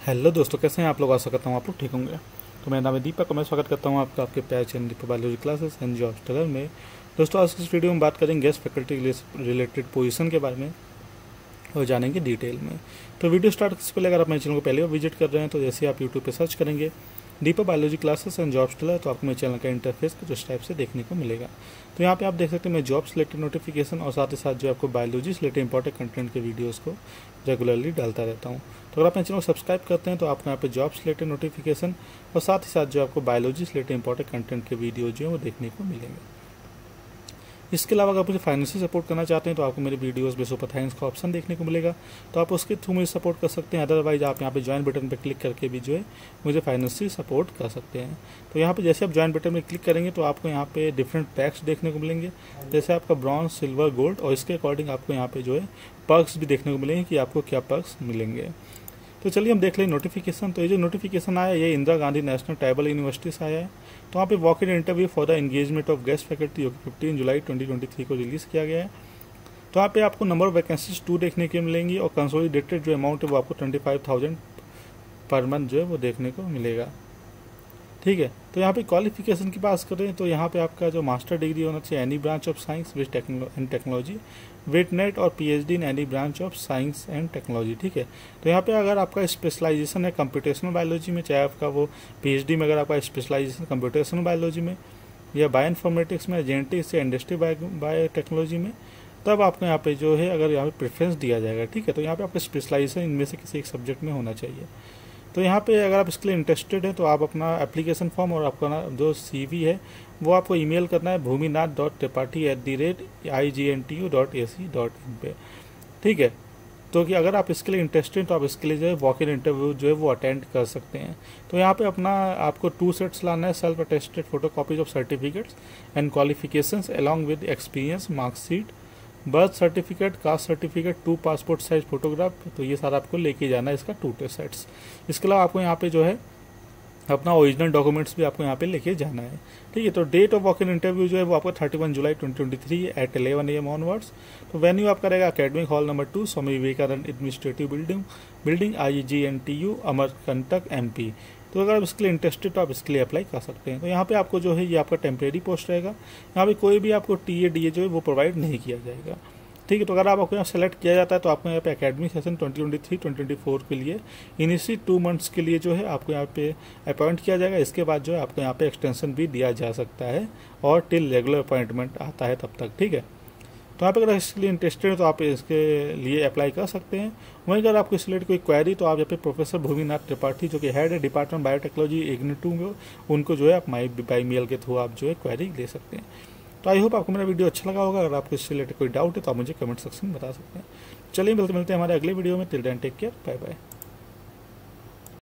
Hello दोस्तों, कैसे हैं आप लोग। आशा करता हूँ आप लोग ठीक होंगे। तो मेरा नाम है दीपक और मैं स्वागत करता हूँ आपका आपके प्यारे channel Deepak biology classes and job स्टलर में। दोस्तों, आज की इस वीडियो में बात करेंगे गेस्ट फैकल्टी रिलेटेड पोजीशन के बारे में और जानेंगे डिटेल में। तो वीडियो स्टार्ट करने से पहले अगर आप मेरे चैनल को पहले बार विजिट कर रहे हैं तो जैसे आप यूट्यूब पर सर्च करेंगे Deepak biology classes and job स्टलर, तो आपको मेरे चैनल का इंटरफेस कुछ इस टाइप से देखने को मिलेगा। तो यहाँ पे आप देख सकते हैं मैं जॉब रिलेटेड नोटिफिकेशन और साथ ही साथ जो आपको बायोलॉजी रिलेटेड इंपॉर्टेंट कंटेंट के वीडियोस को रेगुलरली डालता रहता हूँ। तो अगर आप मेरे चैनल को सब्सक्राइब करते हैं तो आपको यहाँ पे जॉब रिलेटेड नोटिफिकेशन और साथ ही साथ जो आपको बायोलॉजी रिलेटेड इंपॉर्टेंट कंटेंट के वीडियो जो है वो देखने को मिलेंगे। इसके अलावा अगर आप मुझे फाइनेंशियल सपोर्ट करना चाहते हैं तो आपको मेरे वीडियोस में सुपर थैंक्स का ऑप्शन देखने को मिलेगा, तो आप उसके थ्रू मुझे सपोर्ट कर सकते हैं। अदरवाइज आप यहाँ पे ज्वाइन बटन पर क्लिक करके भी जो है मुझे फाइनेंशियल सपोर्ट कर सकते हैं। तो यहाँ पे जैसे आप ज्वाइन बटन में क्लिक करेंगे तो आपको यहाँ पे डिफरेंट पैक्स देखने को मिलेंगे, जैसे आपका ब्रॉन्ज, सिल्वर, गोल्ड, और इसके अकॉर्डिंग आपको यहाँ पे जो है पर्क्स भी देखने को मिलेंगे कि आपको क्या पर्क्स मिलेंगे। तो चलिए हम देख लें नोटिफिकेशन। तो ये जो नोटिफिकेशन आया ये Indira Gandhi national tribal university से आया है। तो वहाँ पे walk in interview for the engagement of guest faculty जो कि 15 जुलाई 2023 को रिलीज़ किया गया है। तो यहाँ पे आपको नंबर ऑफ वैकेंसीज 2 देखने को मिलेंगी और कंसोलिडेटेड जो अमाउंट है वो आपको 25,000 पर मंथ जो है वो देखने को मिलेगा। ठीक है। तो यहाँ पे क्वालिफिकेशन की बात करें तो यहाँ पे आपका जो मास्टर डिग्री होना चाहिए any branch of science with technology with net और PhD in any branch of science and technology. ठीक है। तो यहाँ पे अगर आपका स्पेशलाइजेशन है कंप्यूटेशनल बायोलॉजी में, चाहे आपका वो पीएचडी में अगर आपका स्पेशलाइजेशन कंप्यूटेशनल बायोलॉजी में या बायो इन्फॉर्मेटिक्स में, जेनेटिक्स या इंडस्ट्री बायोटेक्नोलॉजी में, तब आपको यहाँ पे जो है अगर यहाँ पे प्रेफरेंस दिया जाएगा। ठीक है। तो यहाँ पे आपका स्पेशलाइजेशन इनमें से किसी एक सब्जेक्ट में होना चाहिए। तो यहाँ पे अगर आप इसके लिए इंटरेस्टेड हैं तो आप अपना एप्लीकेशन फॉर्म और आपका जो CV है वो आपको ईमेल करना है bhuminath.tripathi@igNTU.ac.in पे। ठीक है। तो कि अगर आप इसके लिए इंटरेस्टेड हैं तो आप इसके लिए जो है वॉक इन इंटरव्यू जो है वो अटेंड कर सकते हैं। तो यहाँ पे अपना आपको 2 सेट्स लाना है, self attested photocopies of certificates and qualifications along with experience, marksheet, birth certificate, caste certificate, 2 passport size photograph. तो ये सारा आपको लेके जाना है, इसका 2 सेट्स। इसके अलावा आपको यहाँ पे जो है अपना ओरिजिनल डॉक्यूमेंट्स भी आपको यहाँ पे लेके जाना है। ठीक है। तो date of walk in interview जो है वो आपका 31 जुलाई 2023 एट 11 AM ऑनवर्ड्स। तो वेन्यू आपका रहेगा academic hall number 2, Swami Vivekananda administrative building IGNTU, Amarkantak MP। तो अगर आप इसके लिए इंटरेस्टेड तो आप इसके लिए अप्लाई कर सकते हैं। तो यहाँ पे आपको जो है ये आपका टेम्परेरी पोस्ट रहेगा, यहाँ पे कोई भी आपको TA DA जो है वो प्रोवाइड नहीं किया जाएगा। ठीक है। तो अगर आपको यहाँ सेलेक्ट किया जाता है तो आपको यहाँ पे एकेडमिक सेशन 2023-2024 के लिए इनिशियल 2 मंथ्स के लिए जो है आपको यहाँ पे अपॉइंट किया जाएगा। इसके बाद जो है आपको यहाँ पे एक्सटेंशन भी दिया जा सकता है और टिल रेगुलर अपॉइंटमेंट आता है तब तक। ठीक है। तो यहाँ पे अगर इसके लिए इंटरेस्टेड है तो आप इसके लिए अप्लाई कर सकते हैं। वहीं अगर आपको इससे रिलेटेड कोई क्वेरी तो आप यहाँ पे प्रोफेसर भूमिनाथ त्रिपाठी जो कि हेड है डिपार्टमेंट बायोटेक्नोलॉजी IGNTU में, उनको जो है आप बाई मेल के थ्रू आप जो है क्वेरी ले सकते हैं। तो आई होप आपको मेरा वीडियो अच्छा लगा होगा। अगर आपको इससे रिलेटेड कोई डाउट है तो आप मुझे कमेंट सेक्शन में बता सकते हैं। चलिए मिलते हैं हमारे अगले वीडियो में। Till then take care, bye bye.